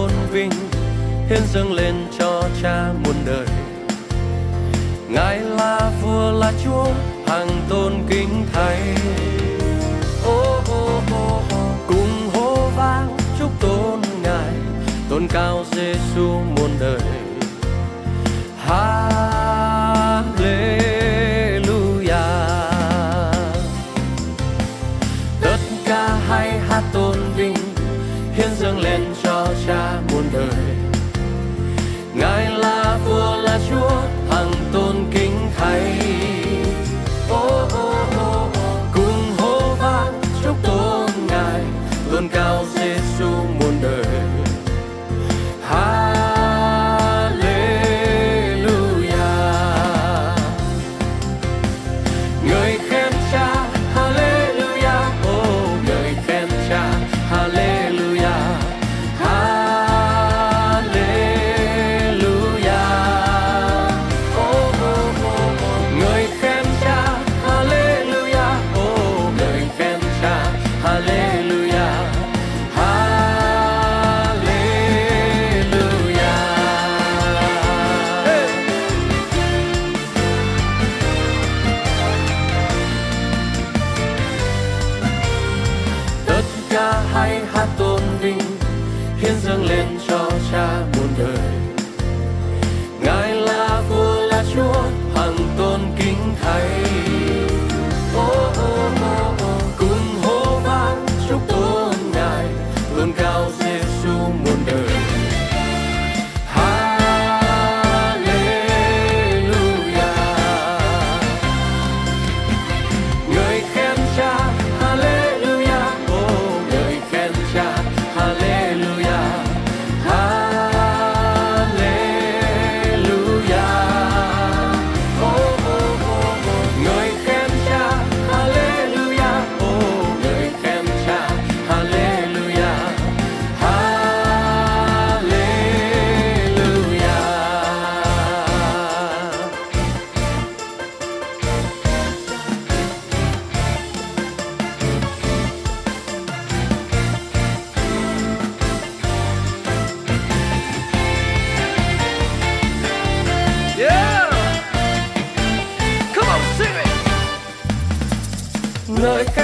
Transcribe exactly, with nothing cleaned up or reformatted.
tôn vinh hiến dâng lên cho Cha muôn đời. Ngài là vua là Chúa hằng tôn kính Thầy. Ô ô ô cùng hô vang chúc tôn Ngài, tôn cao Giêsu muôn đời. Hallelujah. Tất cả hãy hát tôn vinh hiến dâng lên cho Cha muôn đời. Ngài là vua là Chúa hằng tôn kính Thầy. Ô ô ô cùng hô vang chúc tôn Ngài, tôn cao Giêsu muôn đời. Hallelujah. Người khen Cha, Hallelujah. Ô người khen Cha, Hallelujah. Hãy hát tôn vinh hiến dâng lên cho Cha muôn đời. Ngài là vua là Chúa hằng tôn kính Thầy. Ô ô ô ô cùng hô vang chúc tôn Ngài, tôn cao Giêsu muôn đời. Ngợi ca